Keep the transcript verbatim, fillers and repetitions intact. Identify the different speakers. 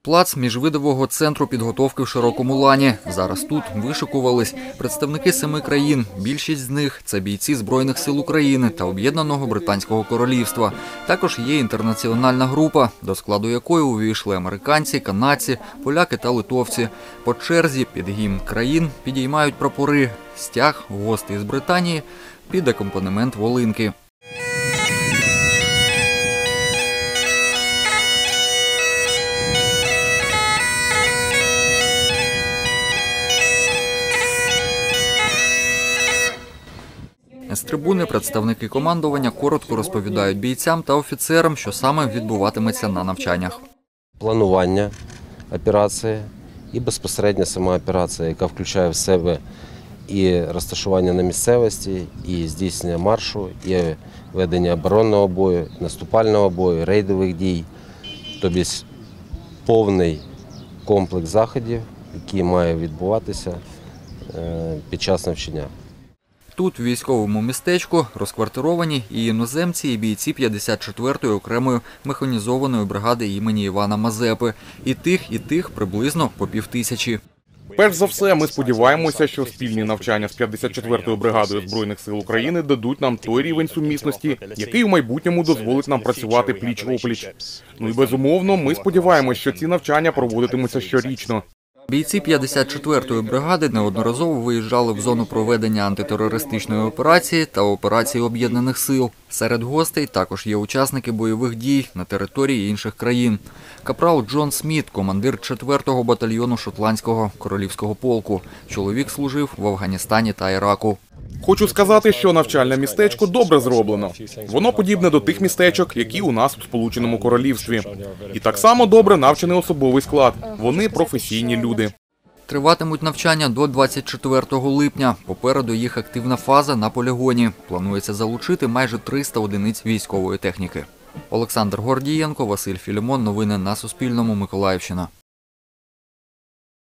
Speaker 1: Плац міжвидового центру підготовки в Широкому Лані. Зараз тут вишикувались представники семи країн. Більшість з них – це бійці Збройних сил України та Об'єднаного Британського королівства. Також є інтернаціональна група, до складу якої увійшли американці, канадці, поляки та литовці. По черзі під гімн країн підіймають прапори. Стяг гостей з Британії під акомпанемент волинки. З трибуни представники командування коротко розповідають бійцям та офіцерам, що саме відбуватиметься на навчаннях.
Speaker 2: Планування операції і безпосередньо сама операція, яка включає в себе і розташування на місцевості, і здійснення маршу, і ведення оборонного бою, наступального бою, рейдових дій. Тобто повний комплекс заходів, який має відбуватися під час навчання.
Speaker 1: Тут, в військовому містечку, розквартировані і іноземці, і бійці п'ятдесят четвертої окремої механізованої бригади імені Івана Мазепи. І тих, і тих приблизно по півтисячі.
Speaker 3: Перш за все, ми сподіваємося, що спільні навчання з п'ятдесят четвертою бригадою Збройних сил України дадуть нам той рівень сумісності, який в майбутньому дозволить нам працювати пліч-опліч. Ну і безумовно, ми сподіваємося, що ці навчання проводитимуться щорічно.
Speaker 1: Бійці п'ятдесят четвертої бригади неодноразово виїжджали в зону проведення антитерористичної операції та операції Об'єднаних сил. Серед гостей також є учасники бойових дій на території інших країн. Капрал Джон Сміт – командир четвертого батальйону шотландського королівського полку. Чоловік служив в Афганістані та Іраку.
Speaker 3: Хочу сказати, що навчальне містечко добре зроблено. Воно подібне до тих містечок, які у нас у Сполученому Королівстві. І так само добре навчений особовий склад. Вони професійні люди.
Speaker 1: Триватимуть навчання до двадцять четвертого липня. Попереду їх активна фаза на полігоні. Планується залучити майже триста одиниць військової техніки. Олександр Гордієнко, Василь Філімон. Новини на Суспільному. Миколаївщина.